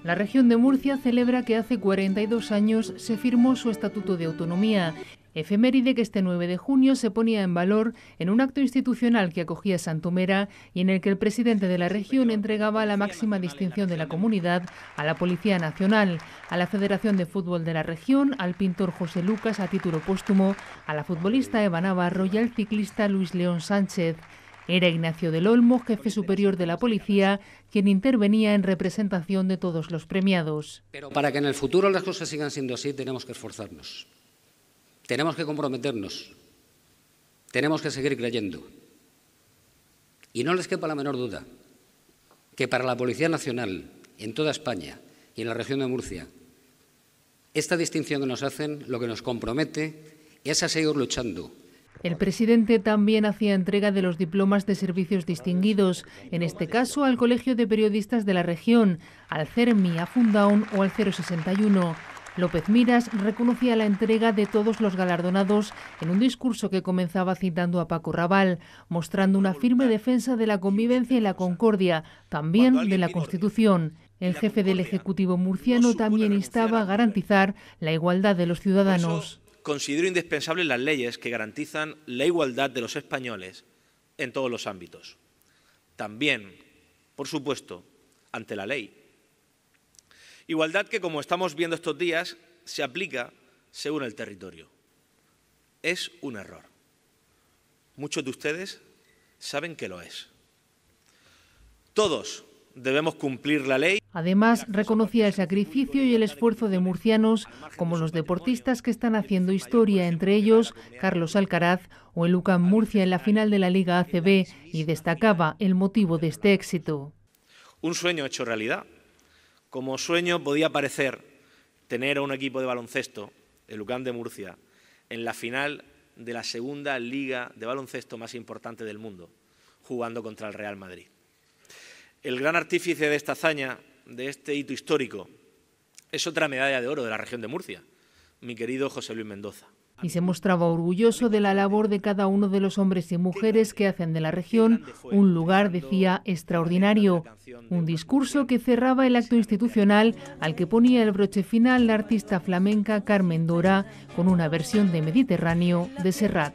La región de Murcia celebra que hace 42 años se firmó su Estatuto de Autonomía, efeméride que este 9 de junio se ponía en valor en un acto institucional que acogía Santomera y en el que el presidente de la región entregaba la máxima distinción de la comunidad a la Policía Nacional, a la Federación de Fútbol de la región, al pintor José Lucas a título póstumo, a la futbolista Eva Navarro y al ciclista Luis León Sánchez. Era Ignacio del Olmo, jefe superior de la policía, quien intervenía en representación de todos los premiados. Pero para que en el futuro las cosas sigan siendo así, tenemos que esforzarnos, tenemos que comprometernos, tenemos que seguir creyendo. Y no les quepa la menor duda que para la Policía Nacional, en toda España y en la región de Murcia, esta distinción que nos hacen lo que nos compromete es a seguir luchando. El presidente también hacía entrega de los diplomas de servicios distinguidos, en este caso al Colegio de Periodistas de la región, al CERMI, a Fundaun o al 061. López Miras reconocía la entrega de todos los galardonados en un discurso que comenzaba citando a Paco Raval, mostrando una firme defensa de la convivencia y la concordia, también de la Constitución. El jefe del Ejecutivo murciano también instaba a garantizar la igualdad de los ciudadanos. Considero indispensables las leyes que garantizan la igualdad de los españoles en todos los ámbitos. También, por supuesto, ante la ley. Igualdad que, como estamos viendo estos días, se aplica según el territorio. Es un error. Muchos de ustedes saben que lo es. Todos debemos cumplir la ley. Además, reconocía el sacrificio y el esfuerzo de murcianos, como los deportistas que están haciendo historia, entre ellos Carlos Alcaraz o el UCAM Murcia en la final de la Liga ACB, y destacaba el motivo de este éxito. Un sueño hecho realidad. Como sueño podía parecer tener a un equipo de baloncesto, el UCAM de Murcia, en la final de la segunda liga de baloncesto más importante del mundo, jugando contra el Real Madrid. El gran artífice de esta hazaña, de este hito histórico, es otra medalla de oro de la región de Murcia, mi querido José Luis Mendoza. Y se mostraba orgulloso de la labor de cada uno de los hombres y mujeres que hacen de la región un lugar, decía, extraordinario. Un discurso que cerraba el acto institucional al que ponía el broche final la artista flamenca Carmen Dora con una versión de Mediterráneo de Serrat.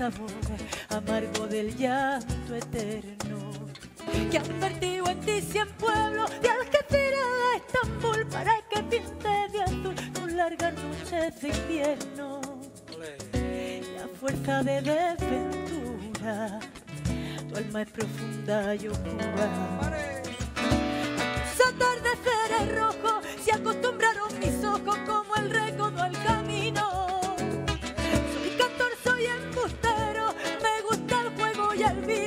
Que han vertido en ti 100 pueblos de Algeciras a Estambul para que pinte de azul tus largas noches de invierno. La fuerza de desventura, tu alma es profunda y oscura. Tus atardeceres rojos se acostumbraron mis ojos como el recodo al camino. Soy cantor, soy embustero, me gusta el juego y el vino.